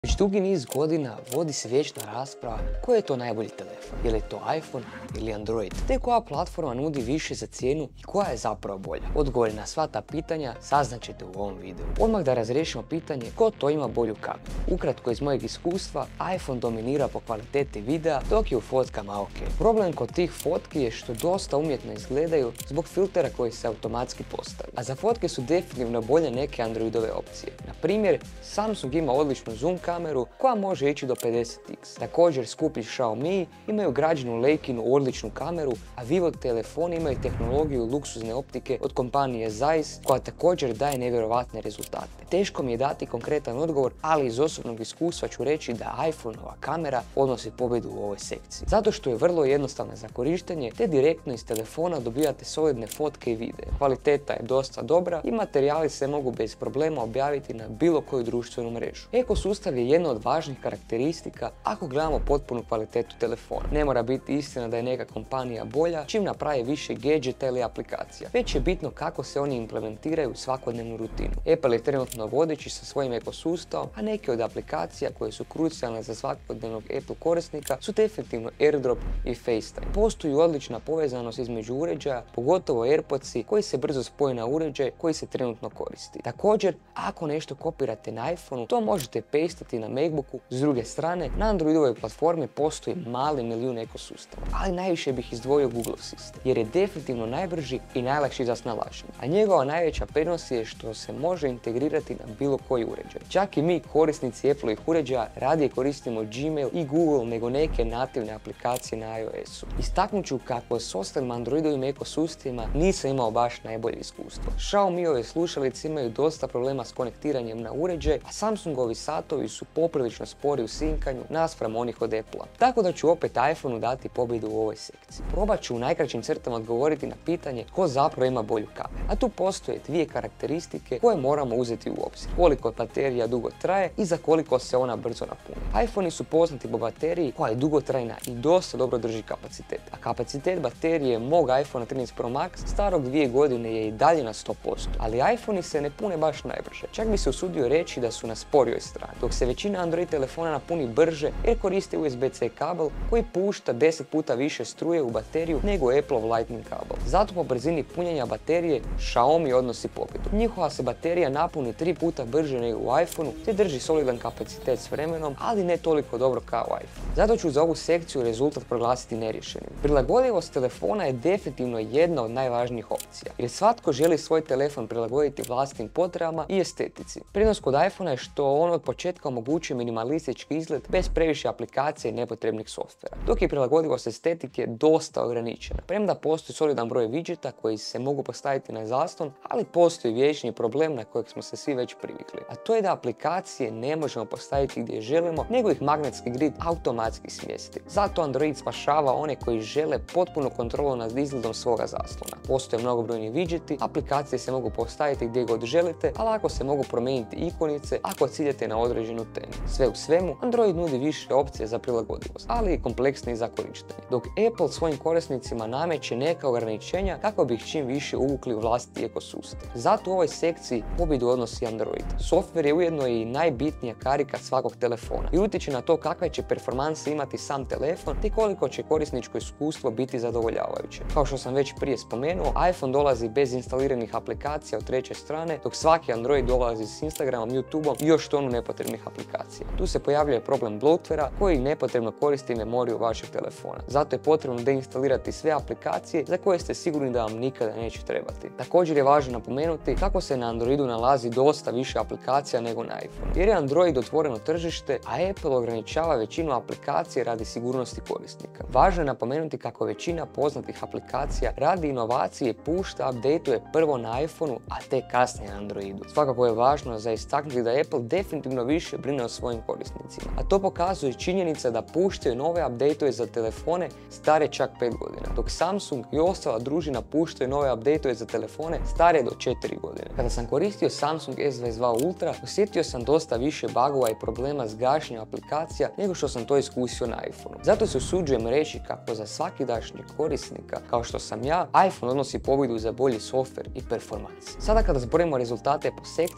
Već dugi niz godina vodi se vječna rasprava koji je to najbolji telefon. Je li to iPhone ili Android? Te koja platforma nudi više za cijenu i koja je zapravo bolja? Odgovori na sva ta pitanja saznaćete u ovom videu. Odmah da razriješimo pitanje ko to ima bolju kameru. Ukratko iz mojeg iskustva, iPhone dominira po kvaliteti videa dok je u fotkama ok. Problem kod tih fotki je što dosta umjetno izgledaju zbog filtera koji se automatski postavljaju. A za fotke su definitivno bolje neke Androidove opcije. Na primjer, Samsung ima odličnu zoom kameru koja može ići do 50x. Također skupi Xiaomi imaju ugrađenu Leikinu odličnu kameru, a Vivo telefoni imaju tehnologiju luksuzne optike od kompanije Zeiss koja također daje nevjerojatne rezultate. Teško mi je dati konkretan odgovor, ali iz osobnog iskustva ću reći da iPhone-ova kamera odnosi pobjedu u ovoj sekciji. Zato što je vrlo jednostavna za korištenje te direktno iz telefona dobivate solidne fotke i videe. Kvaliteta je dosta dobra i materijali se mogu bez problema objaviti na bilo koju društvenu mrežu. Ekosustav je jedna od važnih karakteristika ako gledamo potpunu kvalitetu telefona. Ne mora biti istina da je neka kompanija bolja čim napravi više gadgeta ili aplikacija, već je bitno kako se oni implementiraju u svakodnevnu rutinu. Apple je trenutno vodeći sa svojim ekosustavom, a neke od aplikacija koje su krucijalne za svakodnevnog Apple korisnika su definitivno AirDrop i FaceTime. Postoji odlična povezanost između uređaja, pogotovo AirPodsi koji se brzo spoje na uređaj koji se trenutno koristi. Također, ako nešto kopirate na iPhoneu, to možete pastati na MacBooku. S druge strane, na Androidovoj platformi postoji mali milijun ekosustava, ali najviše bih izdvojio Google Assistant, jer je definitivno najbrži i najlakši za snalaženje. A njegova najveća prednost je što se može integrirati na bilo koji uređaj. Čak i mi, korisnici Appleovih uređaja, radije koristimo Gmail i Google nego neke nativne aplikacije na iOS-u. Istaknut ću kako s ostalim Androidovim ekosustavima nisam imao baš najbolje iskustvo. Xiaomiove slušalice imaju dosta problema s konektiranjem na uređaj, a Samsungovi satovi su poprilično spori u sinkanju naspram onih od Apple-a. Tako da ću opet iPhoneu dati pobjedu u ovoj sekciji. Probat ću u najkraćim crtama odgovoriti na pitanje tko zapravo ima bolju kameru. A tu postoje dvije karakteristike koje moramo uzeti u obzir. Koliko baterija dugo traje i za koliko se ona brzo napuni. iPhonei su poznati po bateriji koja je dugotrajna i dosta dobro drži kapacitet. A kapacitet baterije mog iPhone 13 Pro Max starog 2 godine je i dalje na 100%. Ali iPhonei se ne pune baš najbrže. Čak bi se usudio reći da su na sporijoj strani. Dok se većina Android telefona napuni brže jer koriste USB-C kabel koji pušta 10 puta više struje u bateriju nego Appleov Lightning kabel. Zato po brzini punjenja baterije Xiaomi odnosi pobjedu. Njihova se baterija napuni 3 puta brže nego u iPhoneu te drži solidan kapacitet s vremenom, ali ne toliko dobro kao iPhone. Zato ću za ovu sekciju rezultat proglasiti neriješenim. Prilagodljivost telefona je definitivno jedna od najvažnijih opcija, jer svatko želi svoj telefon prilagoditi vlastitim potrebama i estetici. Prednost kod iPhonea je što on od početka omogućuje minimalistički izgled bez previše aplikacija i nepotrebnih softvera, dok je prilagodljivost estetike dosta ograničena. Premda postoji solidan broj widgeta koji se mogu postaviti na zaslon, ali postoji vječni problem na kojeg smo se svi već privikli, a to je da aplikacije ne možemo postaviti gdje želimo, nego ih magnetski grid automatski smjesti. Zato Android spašava one koji žele potpunu kontrolu nad izgledom svoga zaslona. Postoje mnogobrojni widgeti, aplikacije se mogu postaviti gdje god želite, a lako se mogu promijeniti ikonice ako ciljate na određenu temu. Sve u svemu, Android nudi više opcije za prilagodljivost, ali i kompleksniji za korištenje, dok Apple svojim korisnicima nameće neka ograničenja kako bi ih čim više uvukli u vlastiti ekosustav. Zato u ovoj sekciji pobjedu odnosi Android. Software je ujedno i najbitnija karika svakog telefona i utječe na to kakve će performanse imati sam telefon te koliko će korisničko iskustvo biti zadovoljavajuće. Kao što sam već prije spomenuo, iPhone dolazi bez instaliranih aplikacija od treće strane, dok svaki Android dolazi s Instagramom, YouTubeom i još tonu nepotrebnih aplikacija. Tu se pojavljuje problem bloatvera koji nepotrebno koristi memoriju vašeg telefona. Zato je potrebno deinstalirati sve aplikacije za koje ste sigurni da vam nikada neće trebati. Također je važno napomenuti kako se na Androidu nalazi dosta više aplikacija nego na iPhone, jer je Android otvoreno tržište, a Apple ograničava većinu aplikacija radi sigurnosti korisnika. Važno je napomenuti kako većina poznatih aplikacija radi inovacije i pušta updateuje prvo na iPhoneu, a tek kasnije na Androidu. Svakako je važno za istaknuti da Apple definitivno više brine o svojim korisnicima, a to pokazuje činjenica da puštaju nove updateove za telefone stare čak 5 godina, dok Samsung i ostala družina puštaju nove updateove za telefone stare do 4 godine. Kada sam koristio Samsung S22 Ultra, osjetio sam dosta više bugova i problema s gašenjem aplikacija nego što sam to iskusio na iPhoneu. Zato se usuđujem reći kako za svakidašnjeg korisnika, kao što sam ja, iPhone odnosi pobjedu za bolji software i performans. Sada kada zbrojimo rezultate po sekcijama,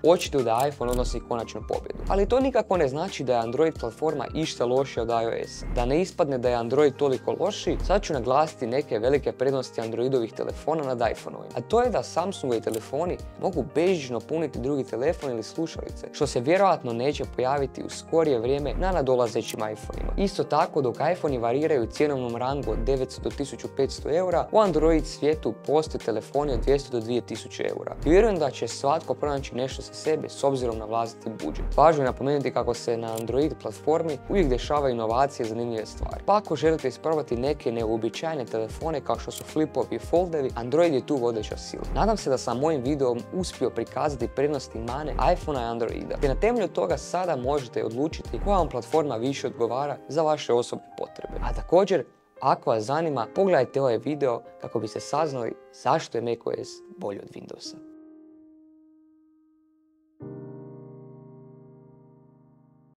očituju da iPhone odnosi konačnu pobjedu. Ali to nikako ne znači da je Android platforma išta lošija od iOS. Da ne ispadne da je Android toliko loši, sad ću naglasiti neke velike prednosti Androidovih telefona nad iPhone-ovima. A to je da Samsungovi telefoni mogu bežično puniti drugi telefon ili slušalice, što se vjerojatno neće pojaviti u skorije vrijeme na nadolazećim iPhone-ima. Isto tako, dok iPhone-i variraju u cjenovnom rangu od 900 do 1500 eura, u Android svijetu postoje telefoni od 200 do 2000 eura. I vjerujem da će svatko pronaći nešto za sebe s obzirom na vlastiti budžet. Važno je napomenuti kako se na Android platformi uvijek dešavaju inovacije i zanimljive stvari. Pa ako želite isprobati neke neuobičajene telefone kao što su flipovi i foldevi, Android je tu vodeća sila. Nadam se da sam mojim videom uspio prikazati prednosti i mane iPhone-a i Androida. Te na temelju toga sada možete odlučiti koja vam platforma više odgovara za vaše osobne potrebe. A također, ako vas zanima, pogledajte ovaj video kako biste saznali zašto je macOS bolji od Windowsa.